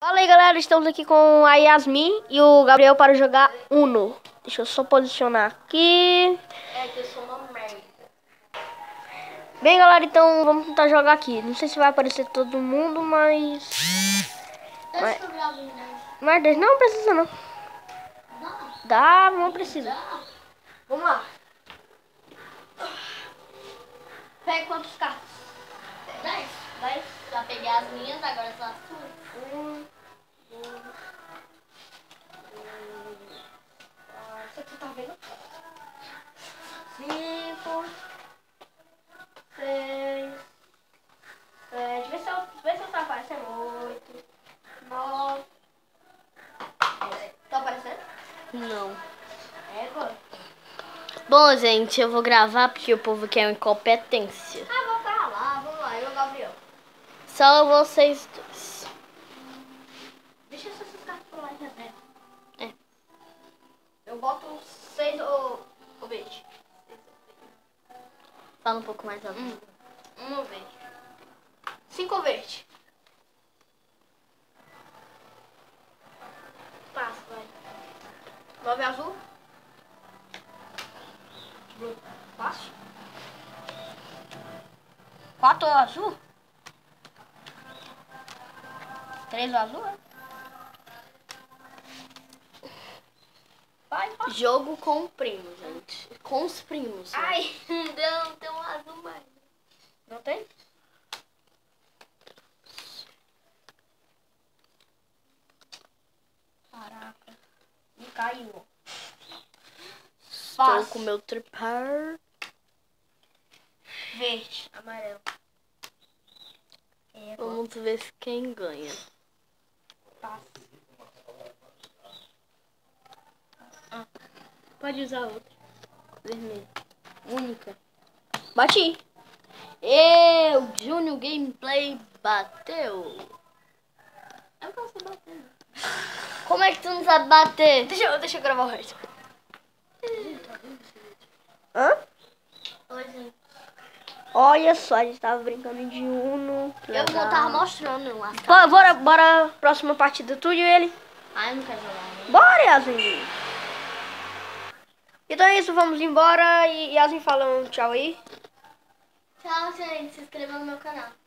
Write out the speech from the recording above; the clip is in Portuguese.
Fala aí, galera, estamos aqui com a Yasmin e o Gabriel para jogar Uno. Deixa eu só posicionar aqui. É que eu sou uma merda. Bem, galera, então vamos tentar jogar aqui. Não sei se vai aparecer todo mundo, mas Deixa eu gravar, né? não precisa não. Dá. Dá, não precisa. Dá. Vamos lá. Pega quantos carros? 10. 10. Já peguei as minhas, agora são as suas. 1, 2, 3, 4. Você tá vendo? 5, 6, 7. Vê se eu tá aparecendo. 8, 9. Tá aparecendo? Não. É agora. Bom, gente, eu vou gravar porque o povo quer incompetência. Ah, vou pra lá. Vamos lá, eu e o Gabriel. Só vocês dois. Deixa esses carros por lá em reserva. É. Eu boto 6 ou verde. Fala um pouco mais alto. 1 ou verde. 5 ou verde. Passa, vai. 9 azul. Fácil. 4 azul. 3 azul, é? Vai. Jogo com o primo, gente. Com os primos. Né? Ai, não, tem um azul mais. não tem? Caraca. E caiu. Estou Passa. com o meu tripar. Verde. Amarelo. É, Vamos ver se quem ganha. passa. Pode usar outra. Vermelho. Única. Bati. Eu, Júnior Gameplay, bateu. Eu não sei bater. Como é que tu não sabe bater? Deixa eu gravar o resto. Hã? Oi, gente. Olha só, a gente tava brincando de Uno. Eu vou estar mostrando as Bora, próxima partida, tu e ele. Ai, eu não quero jogar. Né? Bora, Yasmin. Então é isso, vamos embora. E Yasmin fala um tchau aí. Tchau, gente. Se inscreva no meu canal.